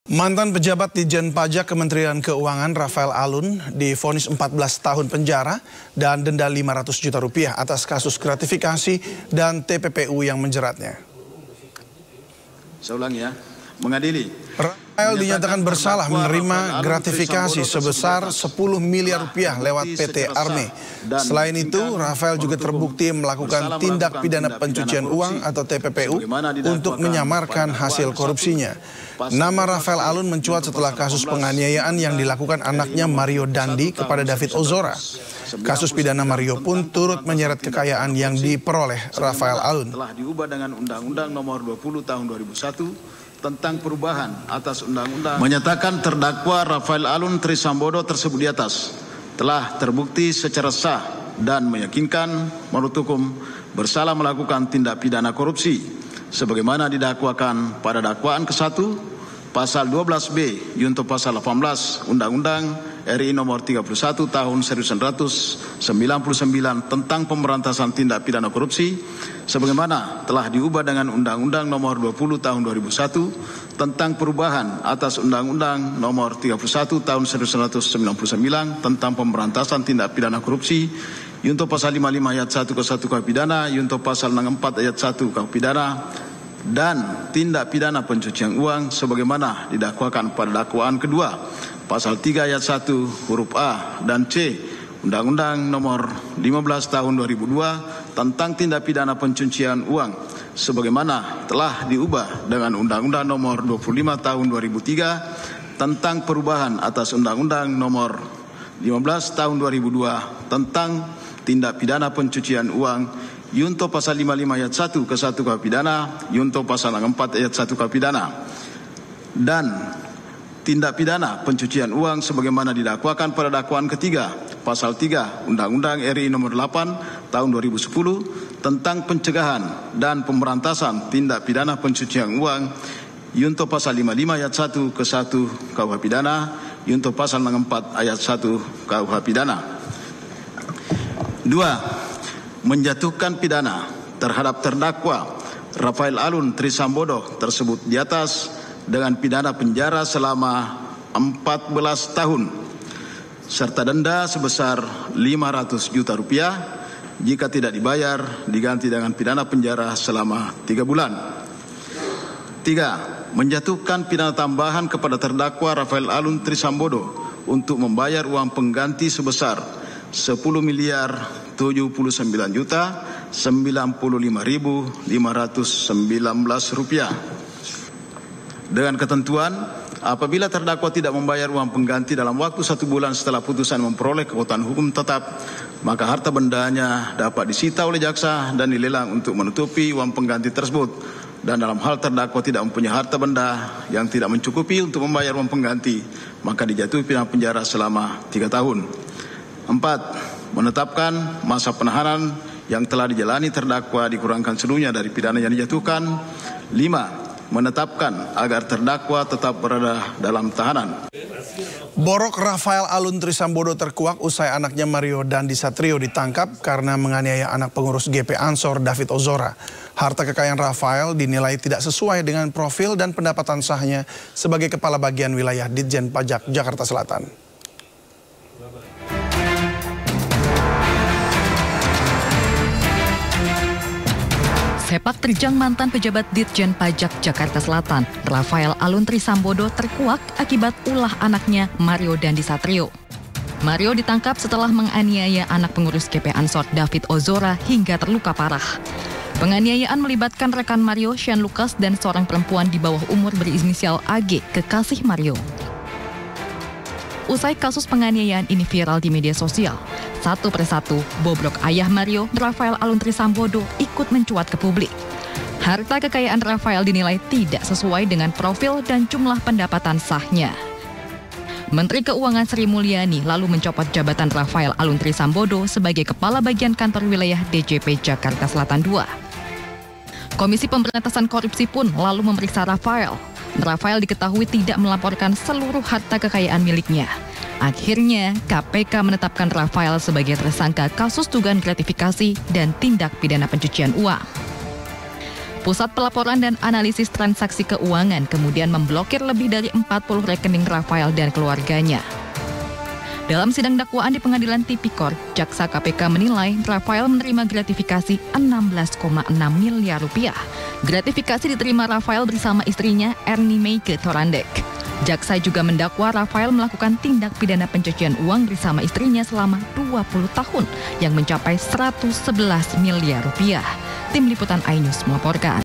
Mantan pejabat Ditjen Pajak Kementerian Keuangan Rafael Alun divonis 14 tahun penjara dan denda 500 juta rupiah atas kasus gratifikasi dan TPPU yang menjeratnya. Saya ulangi ya, mengadili. Rafael dinyatakan bersalah menerima gratifikasi sebesar 10 miliar rupiah lewat PT Arme. Selain itu, Rafael juga terbukti melakukan tindak pidana pencucian uang atau TPPU untuk menyamarkan hasil korupsinya. Nama Rafael Alun mencuat setelah kasus penganiayaan yang dilakukan anaknya Mario Dandi kepada David Ozora. Kasus pidana Mario pun turut menyeret kekayaan yang diperoleh Rafael Alun. Telah diubah dengan Undang-Undang Nomor 20 Tahun 2001 tentang perubahan atas undang-undang menyatakan terdakwa Rafael Alun Trisambodo tersebut di atas telah terbukti secara sah dan meyakinkan menurut hukum bersalah melakukan tindak pidana korupsi sebagaimana didakwakan pada dakwaan ke-1 pasal 12B junto pasal 18 Undang-Undang RI Nomor 31 Tahun 1999 tentang pemberantasan tindak pidana korupsi sebagaimana telah diubah dengan Undang-Undang Nomor 20 Tahun 2001 tentang perubahan atas Undang-Undang Nomor 31 Tahun 1999 tentang pemberantasan tindak pidana korupsi junto pasal 55 ayat 1 ke 1 KUH pidana junto pasal 64 ayat 1 KUH pidana dan tindak pidana pencucian uang sebagaimana didakwakan pada dakwaan kedua pasal 3 ayat 1 huruf A dan C Undang-Undang Nomor 15 Tahun 2002 tentang tindak pidana pencucian uang sebagaimana telah diubah dengan Undang-Undang Nomor 25 Tahun 2003 tentang perubahan atas Undang-Undang Nomor 15 Tahun 2002 tentang tindak pidana pencucian uang Yunto pasal 55 ayat 1 ke 1 KUH pidana, Yunto pasal 64 ayat 1 KUH pidana, dan tindak pidana pencucian uang sebagaimana didakwakan pada dakwaan ketiga, pasal 3 Undang-Undang RI Nomor 8 Tahun 2010 tentang pencegahan dan pemberantasan tindak pidana pencucian uang, Yunto pasal 55 ayat 1 ke 1 KUH pidana, Yunto pasal 64 ayat 1 KUH pidana. 2. Menjatuhkan pidana terhadap terdakwa Rafael Alun Trisambodo tersebut di atas dengan pidana penjara selama 14 tahun serta denda sebesar 500 juta rupiah jika tidak dibayar diganti dengan pidana penjara selama 3 bulan. 3. Menjatuhkan pidana tambahan kepada terdakwa Rafael Alun Trisambodo untuk membayar uang pengganti sebesar 10 miliar 79 juta 95.519 rupiah. Dengan ketentuan, apabila terdakwa tidak membayar uang pengganti dalam waktu 1 bulan setelah putusan memperoleh kekuatan hukum tetap, maka harta bendanya dapat disita oleh jaksa dan dilelang untuk menutupi uang pengganti tersebut. Dan dalam hal terdakwa tidak mempunyai harta benda yang tidak mencukupi untuk membayar uang pengganti, maka dijatuhi pidana penjara selama 3 tahun. 4. Menetapkan masa penahanan yang telah dijalani terdakwa dikurangkan seluruhnya dari pidana yang dijatuhkan. 5. Menetapkan agar terdakwa tetap berada dalam tahanan. Borok Rafael Alun Trisambodo terkuak usai anaknya Mario Dandi Satrio ditangkap karena menganiaya anak pengurus GP Ansor David Ozora. Harta kekayaan Rafael dinilai tidak sesuai dengan profil dan pendapatan sahnya sebagai Kepala Bagian Wilayah Ditjen Pajak Jakarta Selatan. Sepak terjang mantan pejabat Ditjen Pajak Jakarta Selatan, Rafael Alun Trisambodo terkuak akibat ulah anaknya Mario Dandi Satrio. Mario ditangkap setelah menganiaya anak pengurus GP Ansor David Ozora hingga terluka parah. Penganiayaan melibatkan rekan Mario, Shane Lucas, dan seorang perempuan di bawah umur berinisial AG, kekasih Mario. Usai kasus penganiayaan ini viral di media sosial, satu persatu bobrok ayah Mario, Rafael Alun Trisambodo, ikut mencuat ke publik. Harta kekayaan Rafael dinilai tidak sesuai dengan profil dan jumlah pendapatan sahnya. Menteri Keuangan Sri Mulyani lalu mencopot jabatan Rafael Alun Trisambodo sebagai Kepala Bagian Kantor Wilayah DJP Jakarta Selatan II. Komisi Pemberantasan Korupsi pun lalu memeriksa Rafael. Rafael diketahui tidak melaporkan seluruh harta kekayaan miliknya. Akhirnya, KPK menetapkan Rafael sebagai tersangka kasus dugaan gratifikasi dan tindak pidana pencucian uang. Pusat Pelaporan dan Analisis Transaksi Keuangan kemudian memblokir lebih dari 40 rekening Rafael dan keluarganya. Dalam sidang dakwaan di Pengadilan Tipikor, Jaksa KPK menilai Rafael menerima gratifikasi 16,6 miliar rupiah. Gratifikasi diterima Rafael bersama istrinya Ernie Meike Thorandek. Jaksa juga mendakwa Rafael melakukan tindak pidana pencucian uang bersama istrinya selama 20 tahun yang mencapai 111 miliar rupiah. Tim Liputan iNews melaporkan.